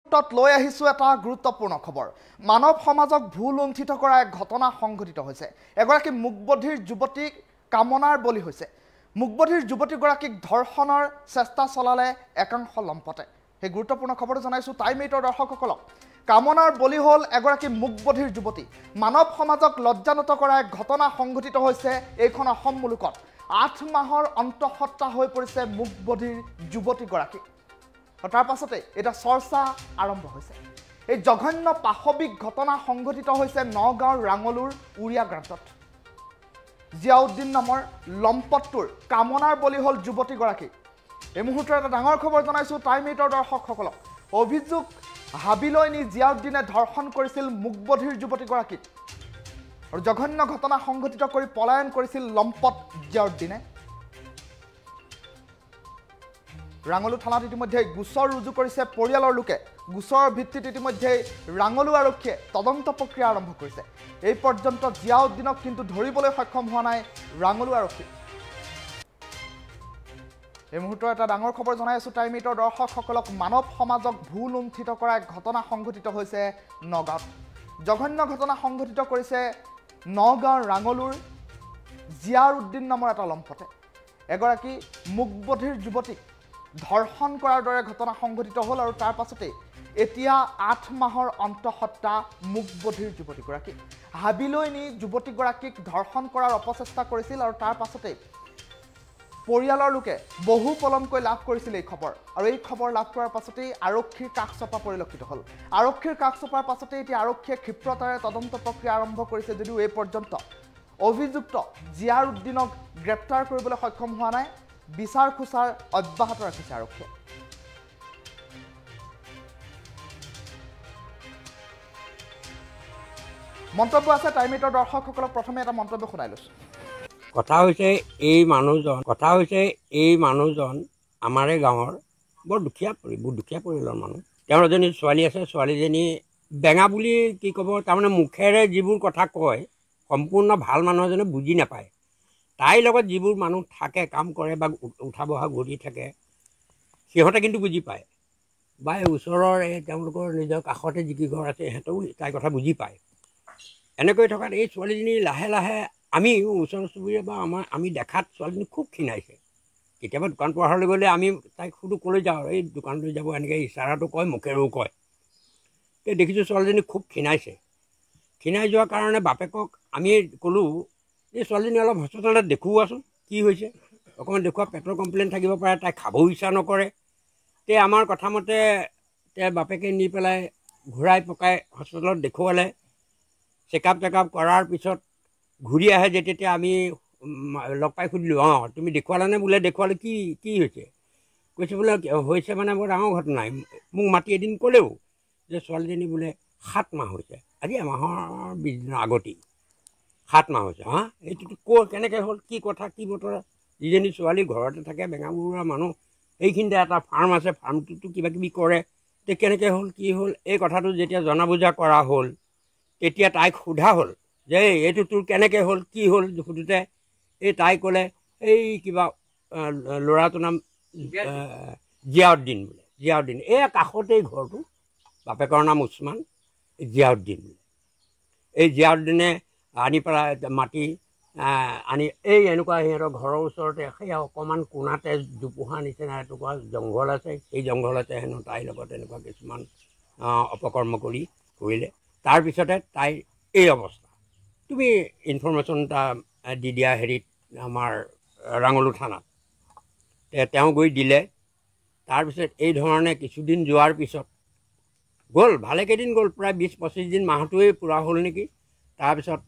লৈ আহিছো এটা গুৰুত্বপূৰ্ণ খবৰ মানৱ সমাজক ভুলুণ্ঠিত কৰা এক ঘটনা সংঘটিত হৈছে এগৰাকী মুকবধিৰ যুৱতীক কামনাৰ বলি হৈছে মুকবধিৰ যুৱতীগৰাকীক ধৰ্ষণৰ চেষ্টা চলালে একাংশ লম্পটে এই গুৰুত্বপূৰ্ণ খবৰটো জনাইছো টাইম 8ৰ দৰ্শকসকলক কামনাৰ বলি হল এগৰাকী মুকবধিৰ যুৱতী মানৱ সমাজক লজ্জানত কৰা এক ঘটনা সংঘটিত হৈছে এইখন অসম মুলুকত 8 মাহৰ অন্তঃসত্ত্বা হৈ পৰিছে মুকবধিৰ যুৱতীগৰাকী তাৰ পাছতে এটা চৰ্চা আৰম্ভ হৈছে এই জঘন্য পাশবিক ঘটনা সংঘটিত হৈছে নগাঁৱৰ ৰাঙলুৰ উৰিয়া গ্ৰান্তত জিয়াউদ্দিন নামৰ লম্পটটোৰ কামনাৰ বলি হল যুৱতীগৰাকী এই মুহূৰ্তত এটা ডাঙৰ খবৰ জনাইছো টাইম 8ৰ দৰ্শকসকলক অভিযোগ হাবিলৈ নি জিয়াউদ্দিনে ধৰ্ষণ কৰিছিল মুকবধিৰ যুৱতীগৰাকীক আৰু জঘন্য ঘটনা সংঘটিত কৰি পলায়ন কৰিছিল লম্পট জিয়াউদ্দিনে ৰাঙলু থানাত ইতিমধ্যে গোচৰ ৰুজু কৰিছে পৰিয়ালৰ লোকে গোচৰৰ ভিত্তিত ইতিমধ্যে ৰাঙলু আৰক্ষীয়ে তদন্ত প্ৰক্ৰিয়া আৰম্ভ কৰিছে এই পৰ্যন্ত জিয়াউদ্দিনক কিন্তু ধৰিবলৈ সক্ষম হোৱা নাই ৰাঙলু আৰক্ষী এই মুহূৰ্তৰ এটা ডাঙৰ খবৰ জনাই আছো টাইম 8ৰ দৰ্শকসকলক মানৱ সমাজক ভুলুণ্ঠিত কৰা এক ঘটনা সংঘটিত হৈছে নগাঁৱত জঘন্য ঘটনা সংঘটিত কৰিছে নগাঁৱৰ ৰাঙলুৰ জিয়াউদ্দিন নামৰ এটা লম্পটে এগৰাকী মুকবধিৰ যুৱতীক ধৰ্ষণ কৰাৰ দৰে ঘটনা সংঘটিত হ'ল আৰু তাৰ পাছতে এতিয়া 8 মাহৰ অন্তঃসত্ত্বা মুকবধিৰ যুৱতীগৰাকী হাবিলৈ নি যুৱতীগৰাকীক ধৰ্ষণ কৰাৰ অপচেষ্টা কৰিছিল আৰু তাৰ পাছতে পৰিয়ালৰ লোকে বহু পলমকৈ লাভ কৰিছিল এই খবৰ আৰু এই খবৰ লাভ কৰাৰ পাছতে আৰক্ষীৰ কাষচপা পৰিলক্ষিত হ'ল আৰক্ষীৰ কাষচপাৰ পাছতে এতিয়া আৰক্ষীয়ে ক্ষিপ্ৰতাৰে তদন্ত প্ৰক্ৰিয়া আৰম্ভ কৰিছে যদিও এই পৰ্যন্ত অভিযুক্ত জিয়াউদ্দিনক গ্ৰেপ্তাৰ কৰিবলৈ সক্ষম হোৱা নাই বিচাৰ খুচাৰ অব্যাহত ৰাখিছে আৰক্ষীয়ে মন্তব্য আছে টাইম 8ৰ দৰ্শকসকলক প্ৰথমে এটা মন্তব্য শুনাই লৈছো কথা হৈছে এই মানুহজন আমাৰে গাঁৱৰ বৰ দুখীয়া পৰিয়ালৰ মানুহ তেওঁৰ এজনী ছোৱালী আছে ছোৱালীজনী বেঙা বুলি কি ক'ব তাৰমানে মুখেৰে যিবোৰ কথা কয় সম্পূৰ্ণ ভাল মানুহ এজনে বুজি নাপায় তাইৰ লগত যিবোৰ মানুহ থাকে কাম কৰে বা উঠা বহা ঘূৰি থাকে সিহঁতে কিন্তু বুজি পায় বা ওচৰৰ তেওঁলোকৰ নিজৰ কাষতে যি ঘৰ আছে সিহঁতেও তাইৰ কথা বুজি পায় এনেকৈ থকাত এই ছোৱালীজনী লাহে লাহে আমি ওচৰ চুবুৰীয়া বা আমি দেখাত ছোৱালীজনী খুব ক্ষীণাইছে কেতিয়াবা দোকান পোহাৰলৈ গ'লে আমি তাইক সুধো ক'লৈ যাওঁ এই দোকানলৈ যাব এনেকৈ ইচাৰাটো কয় মুখেৰেও কয় এই দেখিছোঁ ছোৱালীজনী খুব ক্ষীণাই যোৱাৰ কাৰণে বাপেকক আমি ক'লোঁ এই ছোৱালীজনী অলপ হস্পিটেলত দেখুওৱাচোন কি হৈছে অকণমান দেখুওৱা পেটৰ কমপ্লেইন থাকিব পাৰে তাই খাবও ইচ্ছা নকৰে তে আমাৰ কথামতে বাপেকে নি পেলাই ঘূৰাই পকাই হস্পিটেলত দেখুৱালে চেকআপ কৰাৰ পিছত ঘূৰি আহে যেতিয়া আমি লগ পাই সুধিলোঁ অঁ তুমি দেখুৱালানে বোলে দেখুৱালে কি হৈছে কৈছে বোলে হৈছে মানে বৰ ডাঙৰ ঘটনা মোক মাতি এদিন ক'লেও যে ছোৱালীজনী বোলে 7 মাহ হৈছে আজি এমাহৰ 20 দিনৰ আগতেই 7 মাহ হৈছে হা এইটোতো কেনেকৈ হ'ল কি কথা কি বতৰা যিজনী ছোৱালী ঘৰতে থাকে বেঙা বৰুৱা মানুহ এইখিনিতে এটা ফাৰ্ম আছে ফাৰ্মটোতো কিবা কিবি কৰে তে কেনেকৈ হ'ল কি হ'ল এই কথাটো যেতিয়া জনা বুজা কৰা হ'ল তেতিয়া তাইক সোধা হ'ল যে এইটো তোৰ কেনেকৈ হ'ল কি হ'ল সুধোতে এই তাই ক'লে এই কিবা ল'ৰাটোৰ নাম জিয়াউদ্দিন বোলে জিয়াউদ্দিন এই কাষতেই ঘৰটো বাপেকৰ নাম উছমান জিয়াউদ্দিন বোলে এই জিয়াউদ্দিনে আনি পেলাই মাটি আনি এই এনেকুৱা সিহঁতৰ ঘৰৰ ওচৰতে সেই অকণমান কোণাতে জোপোহা নিচিনা এটুকুৰা জংঘল আছে সেই জংঘলতে হেনো তাইৰ লগত এনেকুৱা কিছুমান অপকৰ্ম কৰিলে তাৰপিছতে তাইৰ এই অৱস্থা তুমি ইনফৰ্মেশ্যন এটা দি দিয়া হেৰিত আমাৰ ৰাঙলু থানাত তেওঁ গৈ দিলে তাৰপিছত এই ধৰণে কিছুদিন যোৱাৰ পিছত গ'ল ভালেকেইদিন গ'ল প্ৰায় 20-25 দিন মাহটোৱেই পূৰা হ'ল নেকি তাৰপিছত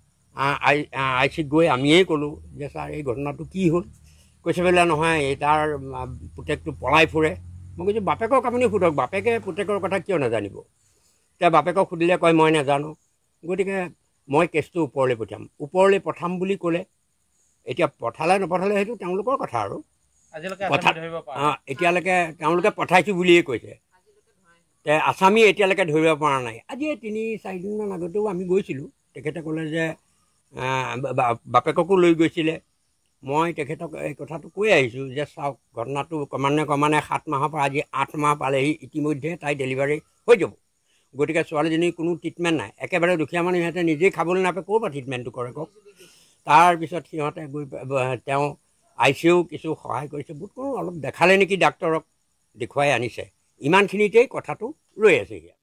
আই চিত গৈ আমিয়েই ক'লোঁ যে ছাৰ এই ঘটনাটো কি হ'ল কৈছে বোলে নহয় এই তাৰ পুতেকটো পলাই ফুৰে মই কৈছোঁ বাপেকক আপুনি সোধক বাপেকে পুতেকৰ কথা কিয় নাজানিব এতিয়া বাপেকক সুধিলে কয় মই নাজানো গতিকে মই কেছটো ওপৰলৈ পঠাম বুলি ক'লে এতিয়া পঠালে নপঠালে সেইটো তেওঁলোকৰ কথা আৰু এতিয়ালৈকে তেওঁলোকে পঠাইছোঁ বুলিয়েই কৈছে আসামী এতিয়ালৈকে ধৰিব পৰা নাই আজি 3-4 দিনমান আগতেও আমি গৈছিলোঁ তেখেতে ক'লে যে বাপেককো লৈ গৈছিলে মই তেখেতক এই কথাটো কৈ আহিছোঁ যে চাওক ঘটনাটো ক্ৰমান্বয়ে 7 মাহৰ পৰা আজি 8 মাহ পালেহি ইতিমধ্যে তাই ডেলিভাৰী হৈ যাব। গতিকে ছোৱালীজনীৰ কোনো ট্ৰিটমেণ্ট নাই, একেবাৰে দুখীয়া মানুহ, সিহঁতে নিজেই খাবলৈ নাপায়, ক'ৰ পৰা ট্ৰিটমেণ্টটো কৰে কওক। তাৰপিছত সিহঁতে গৈ তেওঁ ICU কিছু সহায় কৰিছে, বোধ কৰোঁ অলপ দেখালে নেকি ডাক্তৰক, দেখুৱাই আনিছে। ইমানখিনিতেই কথাটো ৰৈ আছে ইয়াত।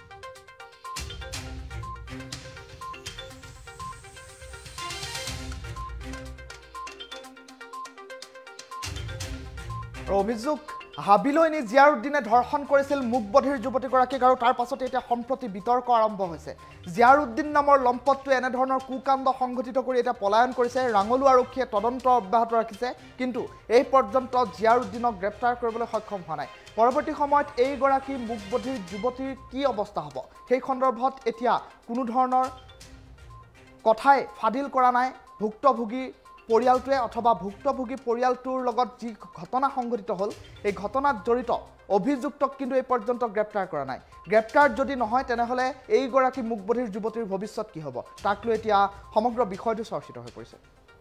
অভিযোগ হাবিলৈ নি জিয়াৰুদ্দিনে ধৰ্ষণ কৰিছিল মুকবধিৰ যুৱতীগৰাকীক, আৰু তাৰ পাছতে এতিয়া সম্প্ৰতি বিতৰ্ক আৰম্ভ হৈছে। জিয়াৰুদ্দিন নামৰ লম্পটটোৱে এনেধৰণৰ কুকাণ্ড সংঘটিত কৰি এতিয়া পলায়ন কৰিছে। ৰাঙলু আৰক্ষীয়ে তদন্ত অব্যাহত ৰাখিছে, কিন্তু এই পৰ্যন্ত জিয়াৰুদ্দিনক গ্ৰেপ্তাৰ কৰিবলৈ সক্ষম হোৱা নাই। পৰৱৰ্তী সময়ত এইগৰাকী মুকবধিৰ যুৱতীৰ কি অৱস্থা হ'ব সেই সন্দৰ্ভত এতিয়া কোনো ধৰণৰ কথাই ফাদিল কৰা নাই ভুক্তভোগী পৰিয়ালটোৱে, অথবা ভুক্তভোগী পৰিয়ালটোৰ লগত যি ঘটনা সংঘটিত হ'ল এই ঘটনাত জড়িত অভিযুক্তক কিন্তু এই পৰ্যন্ত গ্ৰেপ্তাৰ কৰা নাই। গ্ৰেপ্তাৰ যদি নহয় তেনেহ'লে এইগৰাকী মুকবধিৰ যুৱতীৰ ভৱিষ্যত কি হ'ব, তাক লৈ এতিয়া সমগ্ৰ বিষয়টো চৰ্চিত হৈ পৰিছে।